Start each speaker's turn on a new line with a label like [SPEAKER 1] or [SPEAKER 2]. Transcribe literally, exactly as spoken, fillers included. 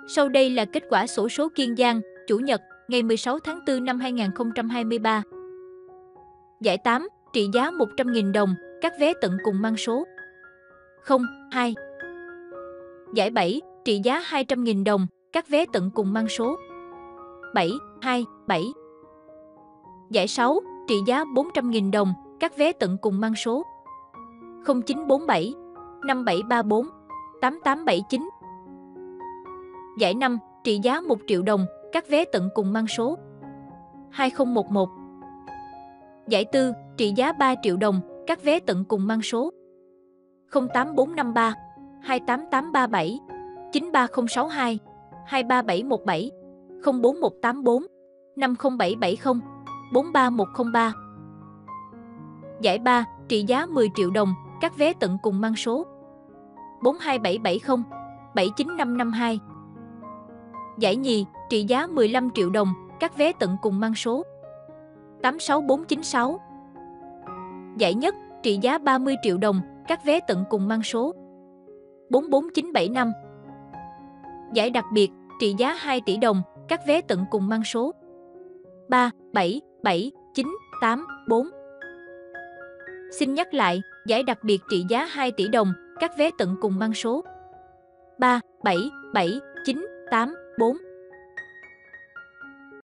[SPEAKER 1] Sau đây là kết quả xổ số Kiên Giang, Chủ nhật, ngày mười sáu tháng tư năm hai nghìn không trăm hai mươi ba. Giải tám, trị giá một trăm nghìn đồng, các vé tận cùng mang số không hai. Giải bảy, trị giá hai trăm nghìn đồng, các vé tận cùng mang số bảy hai bảy. Giải sáu, trị giá bốn trăm nghìn đồng, các vé tận cùng mang số không chín bốn bảy, năm bảy ba bốn, tám tám bảy chín. Giải năm, trị giá một triệu đồng, các vé tận cùng mang số hai không một một. Giải tư, trị giá ba triệu đồng, các vé tận cùng mang số không tám bốn năm ba, hai tám tám ba bảy, chín ba không sáu hai, hai ba bảy một bảy, không bốn một tám bốn, năm không bảy bảy không, bốn ba một không ba. Giải ba, trị giá mười triệu đồng, các vé tận cùng mang số bốn hai bảy bảy không, bảy chín năm năm hai. Giải nhì, trị giá mười lăm triệu đồng, các vé tận cùng mang số tám sáu bốn chín sáu. Giải nhất, trị giá ba mươi triệu đồng, các vé tận cùng mang số bốn bốn chín bảy năm. Giải đặc biệt, trị giá hai tỷ đồng, các vé tận cùng mang số ba bảy bảy chín tám bốn. Xin nhắc lại, giải đặc biệt trị giá hai tỷ đồng, các vé tận cùng mang số ba bảy bảy chín tám bốn.